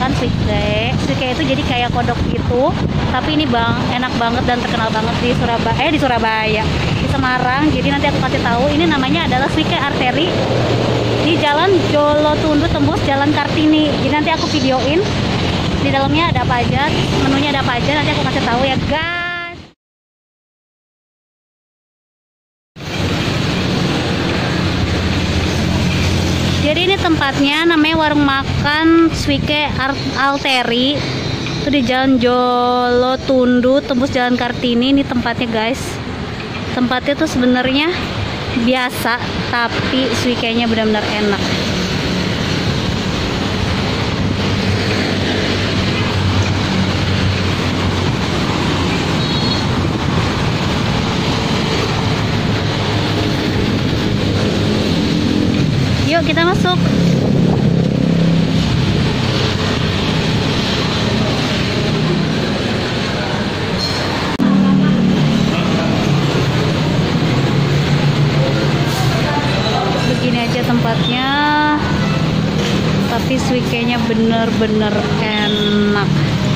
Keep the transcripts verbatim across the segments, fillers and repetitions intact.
makan suike. Suike itu jadi kayak kodok gitu, tapi ini bang enak banget dan terkenal banget di Surabaya, eh di Surabaya, di Semarang. Jadi nanti aku kasih tahu, ini namanya adalah suike arteri di Jalan Jolotundo tembus Jalan Kartini. Jadi nanti aku videoin di dalamnya ada apa aja, menunya ada apa aja, nanti aku kasih tahu ya guys. Jadi ini tempatnya namanya warung makan Suike Arteri. Itu di Jalan Jolotundo tembus Jalan Kartini. Ini tempatnya guys. Tempatnya tuh sebenarnya biasa, tapi suikenya benar-benar enak. Yuk kita masuk. Begini aja tempatnya, tapi suikenya bener-bener enak.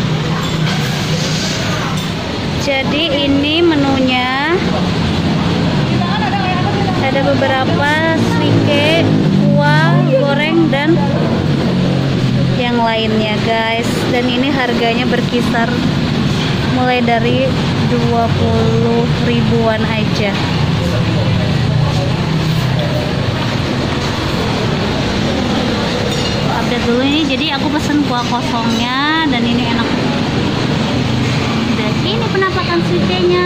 Jadi ini menunya ada beberapa suike, kuah, goreng, dan yang lainnya guys. Dan ini harganya berkisar mulai dari dua puluh ribuan aja. Update dulu ini, jadi aku pesen kuah kosongnya dan ini enak. Dan ini penampakan suikenya.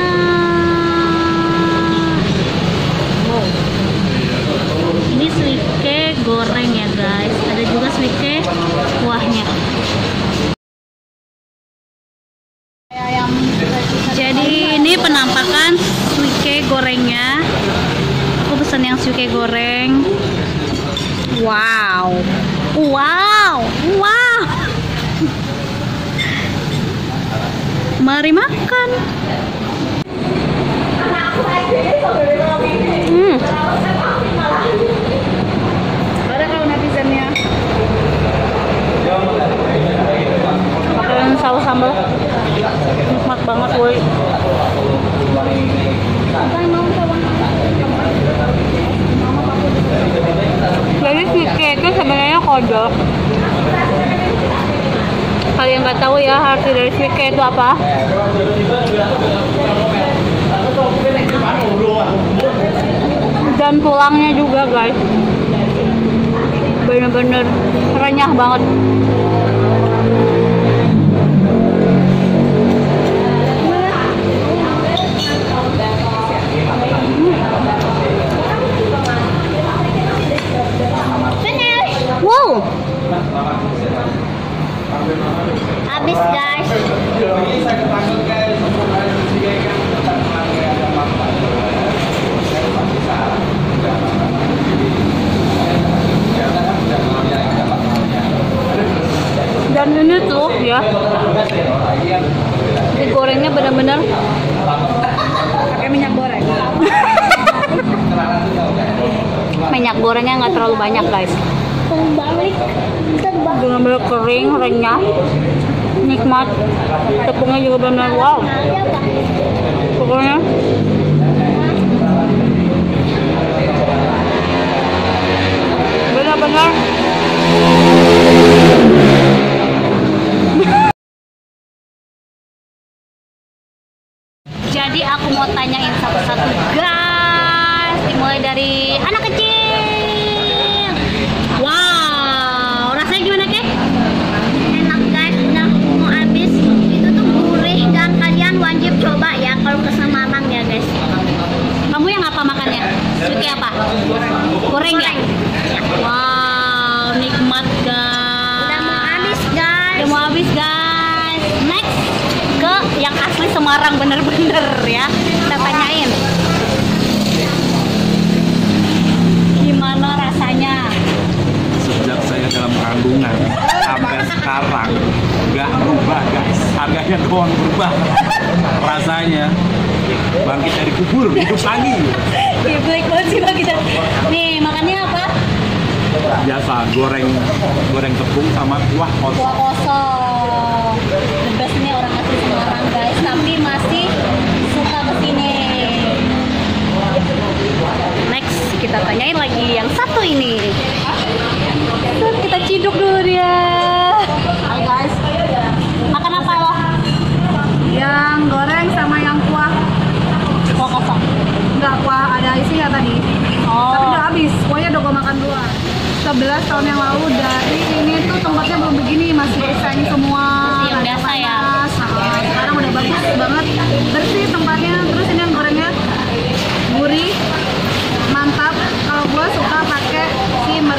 Wow. Ini suike goreng ya guys, ada juga suike kuahnya. Jadi ini penampakan suike gorengnya. Aku pesan yang suike goreng. Wow, wow, wow. Mari makan. Hmm. Ada kalau netizennya makanan saus sambal nikmat banget woi. Jadi suike itu sebenarnya kodok. Kalian nggak tahu ya arti dari suike itu apa? Dan tulangnya juga guys, bener-bener renyah banget. Wow, habis guys. Dan ini tuh ya, digorengnya benar-benar pakai minyak goreng. Minyak gorengnya nggak terlalu banyak guys, benar-benar kering, renyah, nikmat. Tepungnya juga benar-benar wow. Pokoknya benar-benar jadi aku mau tanyain satu-satu guys, dimulai dari anak kecil. Wow, rasanya gimana Kek? Enak guys, udah mau habis. Itu tuh gurih dan kalian wajib coba ya kalau ke Semarang ya guys. Kamu yang apa makannya? Suike apa? Goreng ya? Wow, nikmat guys. Udah mau habis guys. Udah mau habis guys. Next ke yang asli Semarang bener-bener ya. Kita tanyain gimana rasanya. Sejak saya dalam kandungan sampai sekarang nggak berubah guys, harganya doang berubah, rasanya bangkit dari kubur hidup lagi. Iya baik banget sih kita. Nih makannya apa? biasa goreng goreng tepung sama kuah Kuah kosong. kosong. The best nih orang asli Semarang guys, tapi masih suka kesini. Next kita tanyain lagi yang satu ini. Kita ciduk dulu dia. Hai guys, Makan apa lo? yang goreng sama yang kuah. Kuah kosong. Enggak, kuah ada isinya tadi. Tapi Oh. udah habis, pokoknya udah gue makan dua. sebelas tahun yang lalu dari ini tuh tempatnya belum begini, masih desain semua. Masih yang ada biasa ya? panas. Nah, sekarang udah bagus banget, bersih tempatnya. Terus ini yang gorengnya gurih, mantap. Kalau gue suka pakai si